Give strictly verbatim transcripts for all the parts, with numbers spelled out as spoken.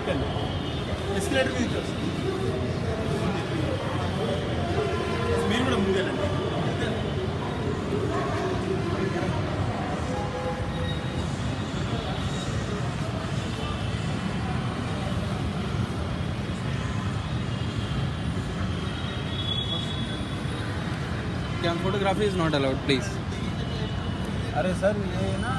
ఎక్కండి, ఎస్కలేటర్ మీదకి వస్తుంది. మీరు కూడా ముందుకెళ్ళండి. Photography is not allowed, please. अरे सर ये ना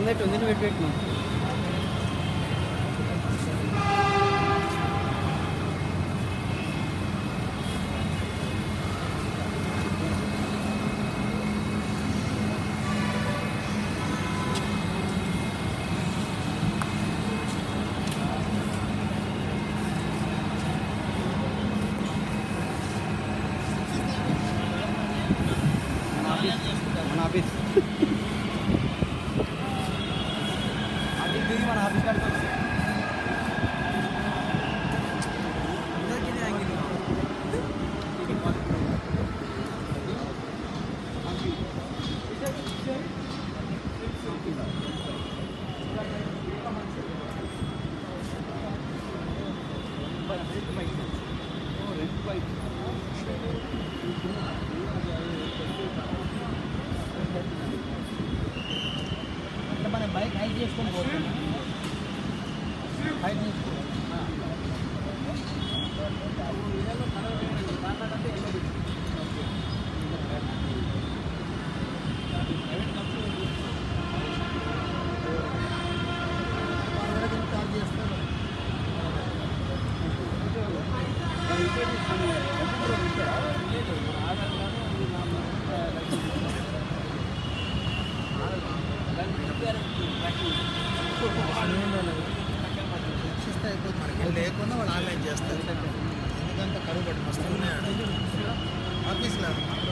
ముందట ఉంది వెయిట్ పెట్టు మన ఆఫీస్ అది దిగి మన ఆఫీస్ కాడికి వచ్చి ఇదకినే యాంగిల్ మన బైక్ హైట్ చేసుకొని పోతుంది హైట్ చేసుకో లేకుండా వాళ్ళు ఆన్లైన్ చేస్తారు ఎందుకంటే కరువు పట్టి మస్తు ఉన్నాడు ఆఫీస్లో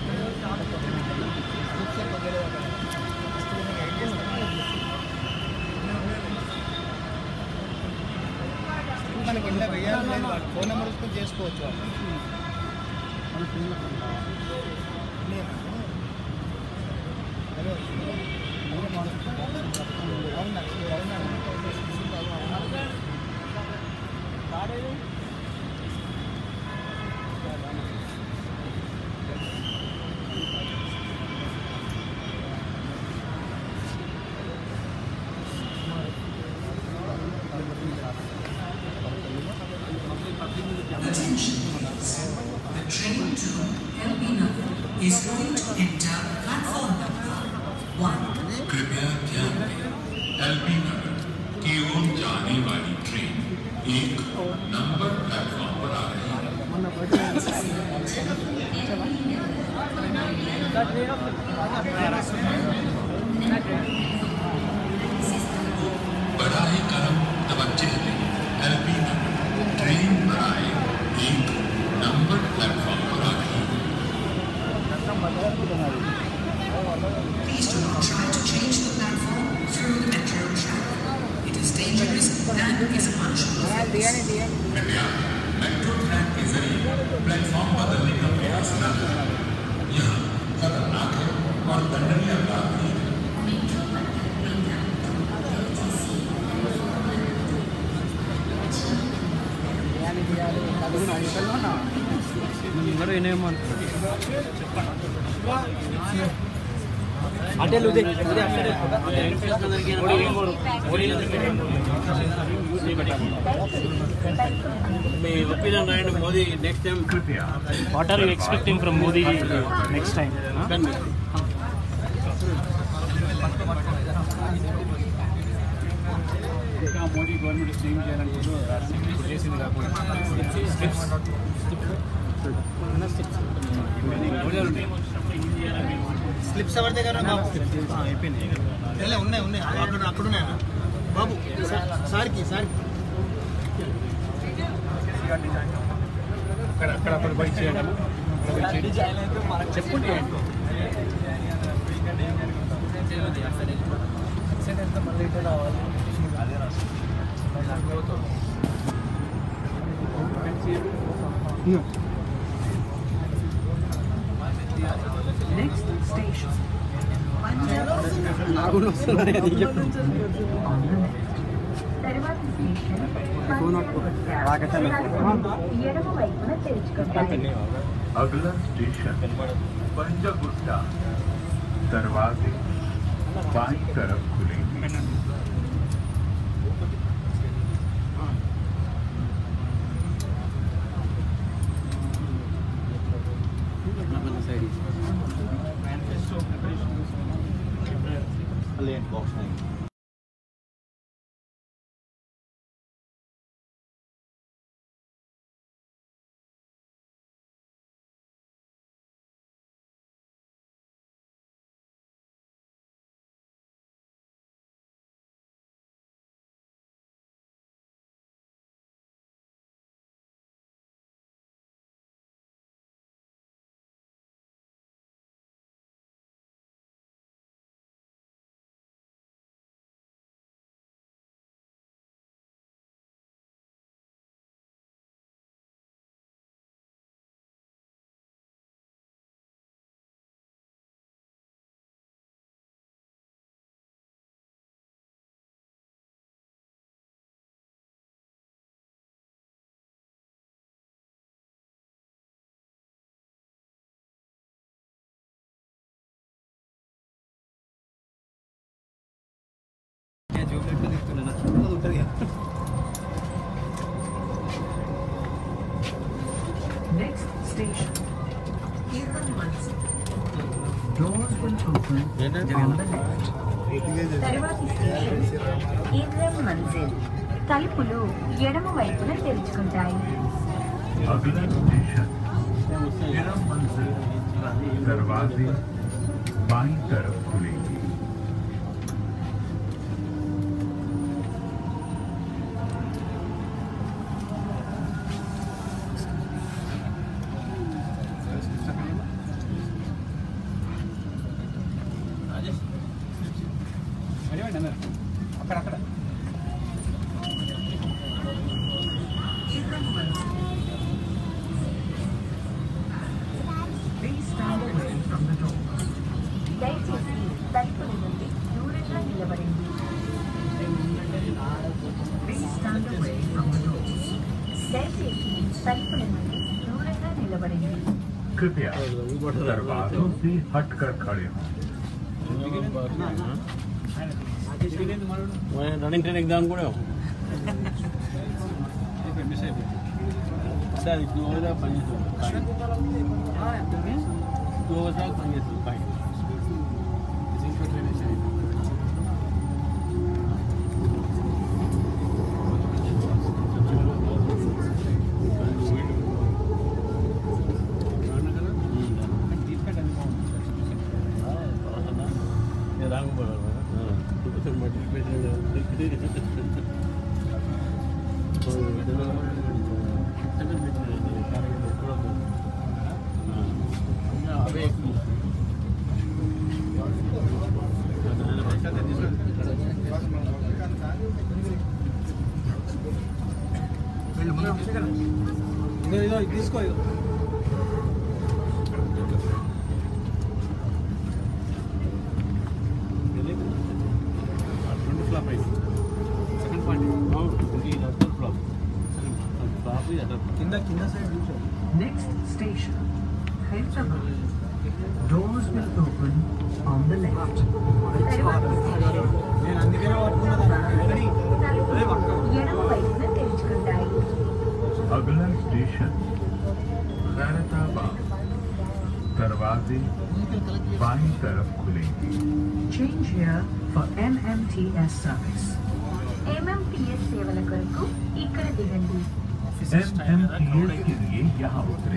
మనకి ఇలా వెయ్యాలి లేదు వాళ్ళు ఫోన్ నెంబర్ తీసుకొని చేసుకోవచ్చు అవునా అవునా Attention please. The train to L B Nagar is going to enter platform number one. कृपया ध्यान दें, एल बी नगर की ओर जाने वाली ट्रेन एक नंबर प्लेटफॉर्म पर आ रही है। बढ़ाए करम तवज्जो दें, एल बी नगर ट्रेन पर आए एक नंबर प्लेटफॉर्म पर आ रही है। Please do not try to change the platform through the metro track. It is dangerous and is a punishable offence. कृपया मेट्रो ट्रैक के जरिए प्लेटफॉर्म बदलने का प्रयास न करें। यह खतरनाक है और दंडनीय अपराध भी है। అందరూ ఏమో అటే ఉదే ఉదే Modi next time. What are you expecting from Modi next time? Huh? Modi government is change చేయాలనుకుంటున్నారు చేసింది కాకుండా స్లిప్స్ ఎవరి దగ్గర అయిపోయింది ఉన్నాయి ఉన్నాయి అక్కడ అక్కడ ఉన్నాయన్న బాబు సార్కి సార్కి అక్కడ అక్కడ అక్కడ బైక్ చేయడం చెప్పండి Next station. నాగులు వస్తున్నాయి అది చెప్పు తర్వాతి స్టేషన్ ఎడమ వైపున తెరుచుకోండి. अगला स्टेशन पंजागुट्टा, दरवाजे बाईं तरफ खुलेंगे। Box Next station, Irram Manzil. Doors will open on the left. తరువాతి స్టేషన్ ఇర్రమ్ మంజిల్. తలుపులు ఎడమ వైపున తెరుచుకుంటాయి. अगला स्टेशन इरम मंजिल, दरवाजे बाईं तरफ खुलेंगे। అక్కడ అక్కడ Irram Manzil. Please stand away from the door. దయచేసి తలుపుల నుండి దూరంగా నిలబడండి. Please stand away from the door. దయచేసి తలుపుల నుండి దూరంగా నిలబడండి. कृपया दरवाजों से हटकर खड़े हों। రన్నింగ్ ట్రైన్ ఎగ్జామ్ కూడా మిస్ అయిపోయింది. సార్ టూ అవర్స్ దాకా పనిచేస్తుంది టూ అవర్స్ దాకా పనిచేస్తుంది పైన ఇంకో ట్రైన్ మిస్ అయిపోయింది. అవే ఇదో ఇదో ఇది తీసుకో ఇదో రెండు ఫ్లాప్ అయింది. సెకండ్ పాయింట్ ఫ్లాప్ ఫ్లాప్ కింద కింద సైడ్ చూసావు. Next station, Hyderabad. Doors will open on the left. తరువాతి స్టేషన్ నేను అందుకనే పట్టుకున్నదాన్ని. తలుపులు ఎడమ వైపున తెరుచుకుంటాయి. अगला स्टेशन खैरताबाद, दरवाजे बाईं तरफ खुलेंगे। Change here for M M T S service. MMTS సేవల కొరకు ఇక్కడ దిగండి. एम एम टी एस के लिए यहाँ उतरे।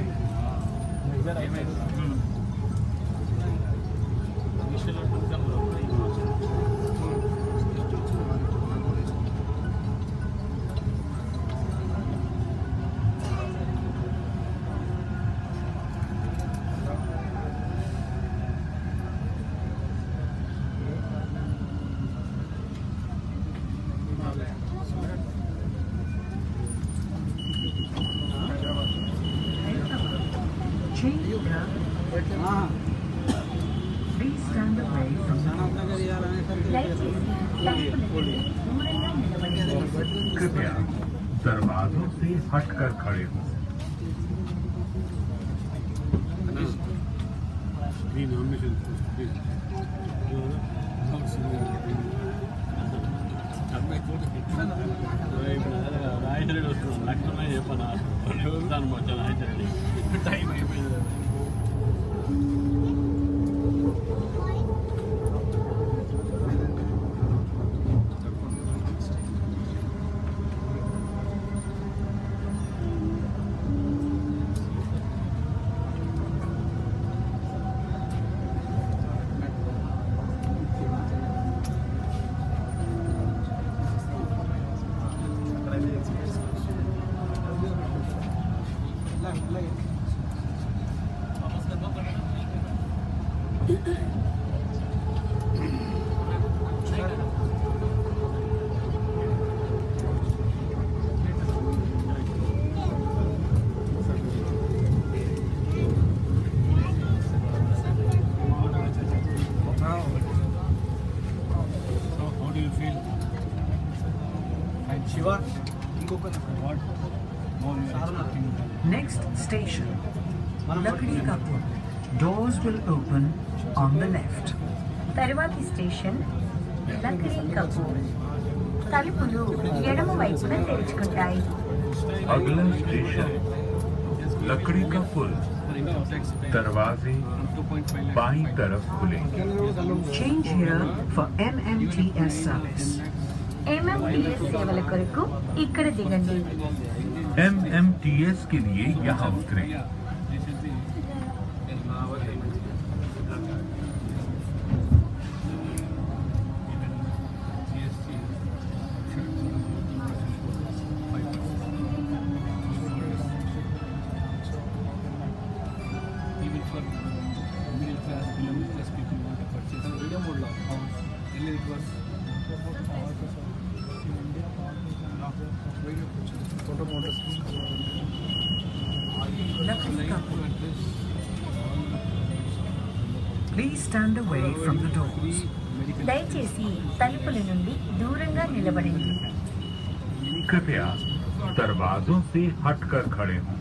Change here. Please stand away from the door. దయచేసి తలుపుల నుండి దూరంగా నిలబడండి. कृपया दरवाजों से हटकर खड़े हों। ఈ నామినేషన్ రాయచరెడ్డి వస్తున్నాను లక్షణ చెప్పనా దాని వచ్చాను రాయచరెడ్డి టైం అయిపోయింది. శివ ఇంకొక Next station, Lakdi Kapur. Doors will open on the left. తరువాతి స్టేషన్ లక్డీ కపూర్. తలుపులు ఎడమ వైపున తెరుచుకుంటాయి. अगला स्टेशन लकड़ी का पुल, दरवाजे बाईं तरफ खुलेंगे. Change here for M M T S service. MMTS సేవల కొరకు ఇక్కడ దిగండి. M M T S के लिए यहाँ उतरें. Please stand away from the doors. దయచేసి తలుపుల నుండి దూరంగా నిలబడండి. कृपया दरवाजों से हटकर खड़े हों.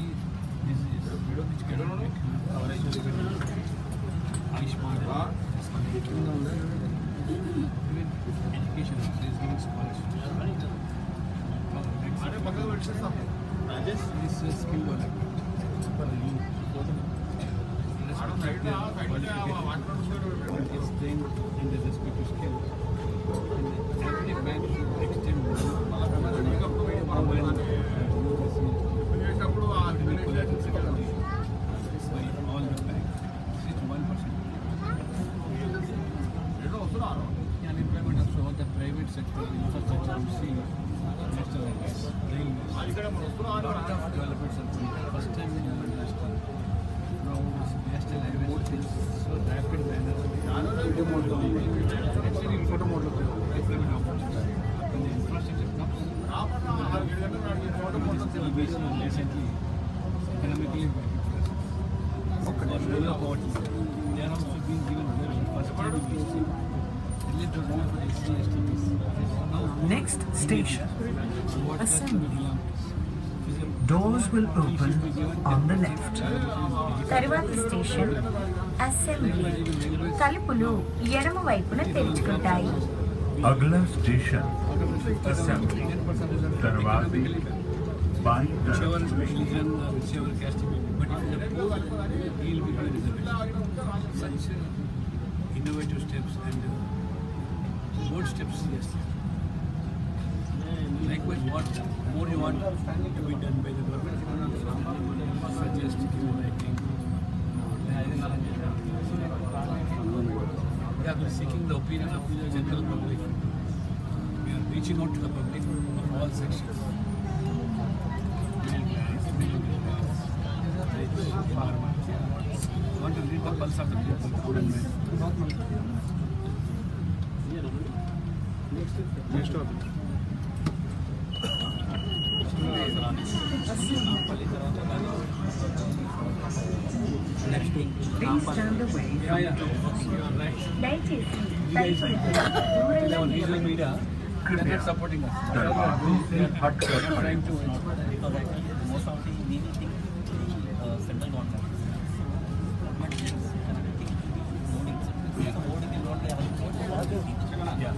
Next station, assembly. Doors will open on the left. తరువాతి స్టేషన్ అసెంబ్లీ. తలుపులు ఎడమ వైపున తెరుచుకుంటాయి. अगला स्टेशन असेंबली, दरवाजे बाईं तरफ. Innovative steps and bold steps, yes. Likewise, what more you want to be done by the government, suggest you writing. We are seeking the opinion of the general public. We are reaching out to the public of all sections. We want to read the pulse of the people, good and bad. Next topic. Please stand away Yeah, yeah, you are right. దయచేసి You guys are దూరంగా our visual నిలబడండి. media, they are not supporting us. दरवाजों से हटकर They are खड़े trying to. because actually most of the legal things uh, central government. But yes, another thing will be voting. So voting will not be available. Yeah.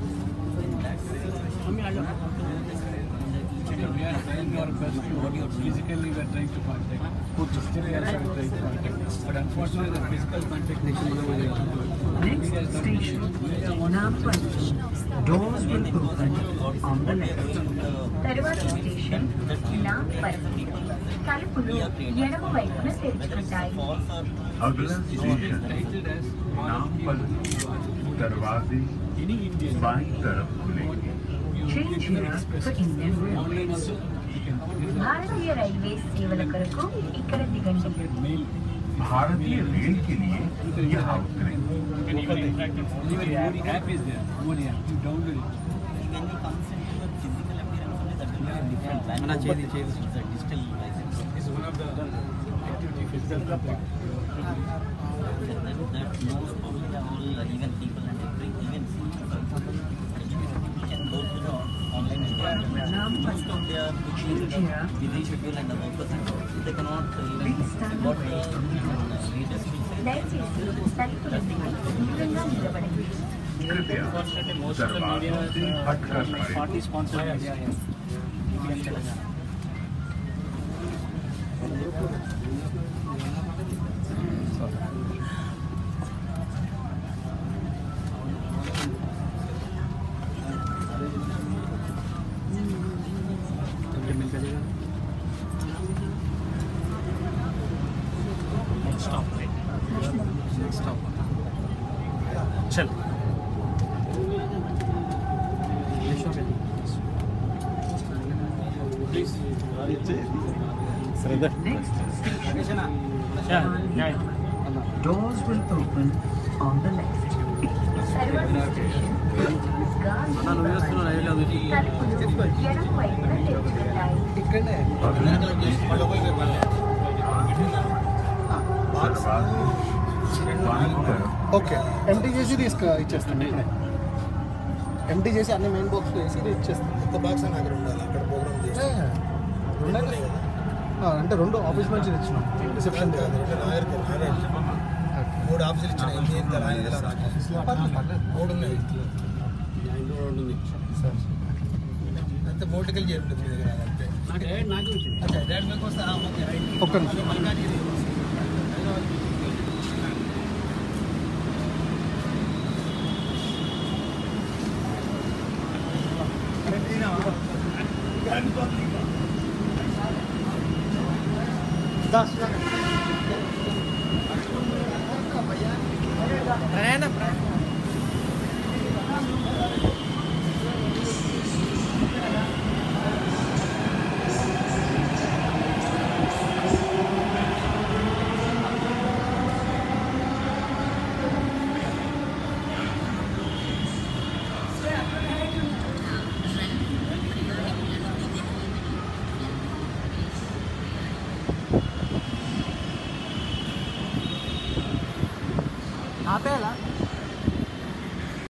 We are trying our best to physically we are trying to contact. Physically also we are trying to contact. But unfortunately the physical contact Next station, Nampally. Doors will open on the left. తరువాతి station Nampally. తలుపులు ఎడమ వైపున తెరుచుకుంటాయి. अगला station नामपल, दरवाजे बाईं तरफ खुलेंगे. Change here for Indian Railways. భారతీయ రైల్వే సేవల కొరకు ఇక్కడ దిగండి. भारतीय रेल के लिए यहाँ उतरें. Modi app is there. Modi app. You download it. When it comes into the physical appearance, only that will be a different language. But it's a digital license. This is one of the activity physical contact. That, that most probably all even people and every even educated people can go to the online environment. Most of their busy schedule and the workers and all, they cannot even what the readers will say. దయచేసి తలుపుల నుండి దూరంగా నిలబడండి. Unfortunately, most of the media, uh, like party sponsored media here. A B N Telangana. Next stop, right? Next stop. Chal. Next station, Yeah, yeah. doors will open on the left. తరువాతి station Gandhi తలుపులు ఎడమ వైపున తెరుచుకుంటాయి. Okay empty చేసి తీసుకు ఇచ్చేస్తాను ఇక్కడే empty చేసి అన్ని మెయిన్ బాక్స్ వేసి ఇచ్చేస్తాను. కొత్త బాక్స్ అని అక్కడ ఉండాలి, అక్కడ ప్రోగ్రామ్ చేసి ఉండాలి కదా. అంటే రెండు ఆఫీస్ నుంచి ఇచ్చినాం రిసెప్షన్ మూడు ఆఫీసులు ఇచ్చిన మూడు ఉన్నాయి అంతే బోర్డుకెళ్ళి చేరుంటుంది మీ దగ్గర అంతే. ఒక్క నిమిషం ఆపేలా